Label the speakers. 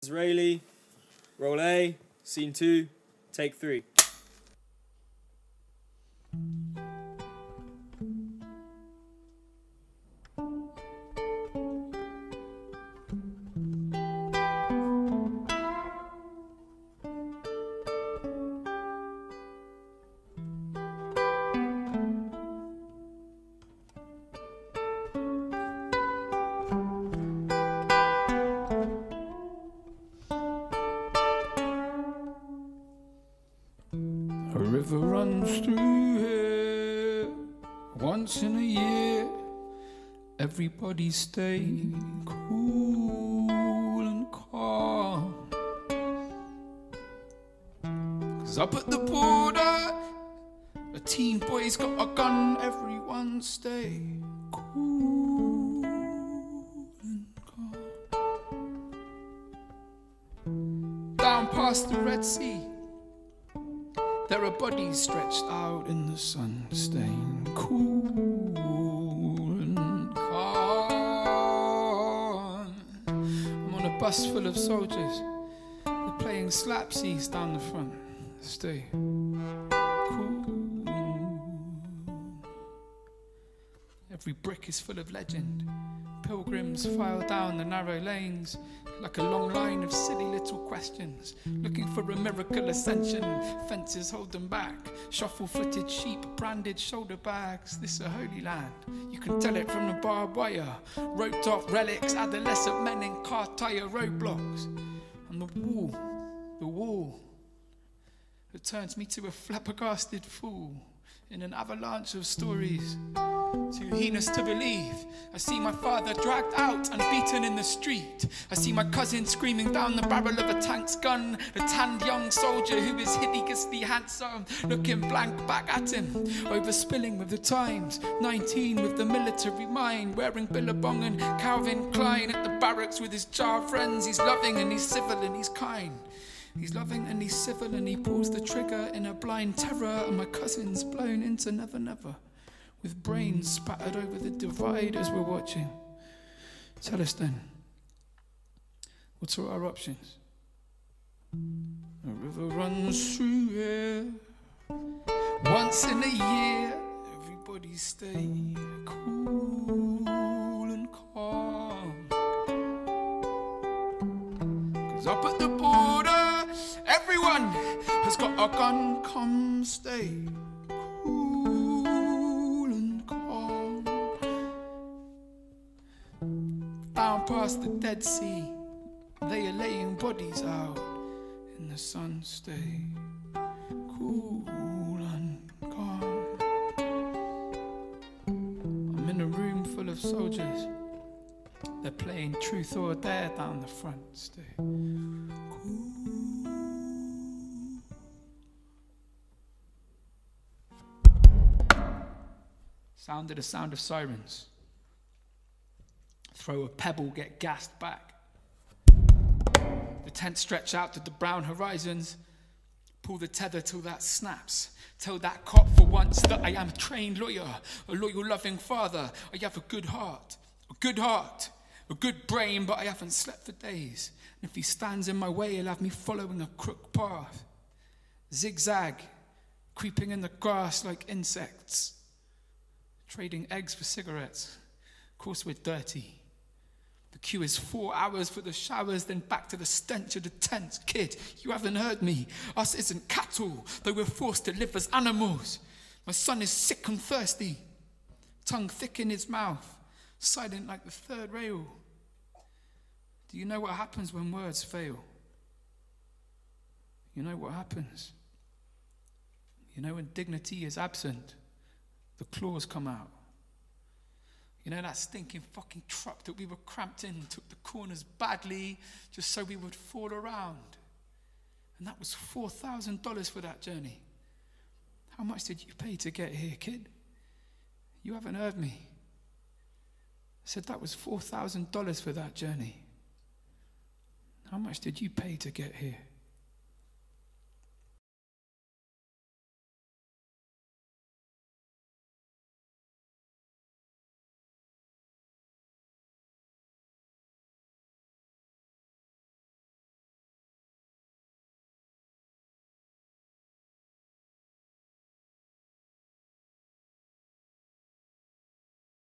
Speaker 1: Dizraeli, roll A, scene 2, take 3.
Speaker 2: A river runs through here once in a year. Everybody stay cool and calm, 'cause up at the border a teen boy's got a gun. Everyone stay cool and calm. Down past the Red Sea there are bodies stretched out in the sun, staying cool and calm. I'm on a bus full of soldiers. They're playing slapsies down the front. Stay cool. Every brick is full of legend. Pilgrims file down the narrow lanes like a long line of silly little questions, looking for a miracle ascension. Fences hold them back, shuffle-footed sheep, branded shoulder bags. This a holy land, you can tell it from the barbed wire. Roped off relics, adolescent men in car tire roadblocks. And the wall that turns me to a flabbergasted fool in an avalanche of stories too heinous to believe. I see my father dragged out and beaten in the street. I see my cousin screaming down the barrel of a tank's gun. The tanned young soldier who is hideously handsome, looking blank back at him, overspilling with the times. 19 with the military mind, wearing Billabong and Calvin Klein at the barracks with his child friends. He's loving and he's civil and he's kind. He's loving and he's civil and he pulls the trigger in a blind terror. And my cousin's blown into never never, with brains spattered over the divide as we're watching. Tell us then, what are our options? A river runs through here once in a year. Everybody stay cool and calm, 'cause up at the border everyone has got a gun. Come stay cool and calm. Down past the Dead Sea they are laying bodies out in the sun. Stay cool and calm. I'm in a room full of soldiers. They're playing truth or dare down the front. Stay cool. Sounded a sound of sirens. Throw a pebble, get gassed back. The tent stretch out to the brown horizons. Pull the tether till that snaps. Tell that cop for once that I am a trained lawyer, a loyal, loving father. I have a good heart, a good brain, but I haven't slept for days. And if he stands in my way, he'll have me following a crooked path. Zigzag, creeping in the grass like insects. Trading eggs for cigarettes. Of course we're dirty. The queue is 4 hours for the showers, then back to the stench of the tent. Kid, you haven't heard me. Us isn't cattle, though we're forced to live as animals. My son is sick and thirsty, tongue thick in his mouth, silent like the third rail. Do you know what happens when words fail? You know what happens? You know when dignity is absent, the claws come out. You know that stinking fucking truck that we were cramped in, took the corners badly just so we would fall around. And that was $4,000 for that journey. How much did you pay to get here, kid? You haven't heard me. I said that was $4,000 for that journey. How much did you pay to get here?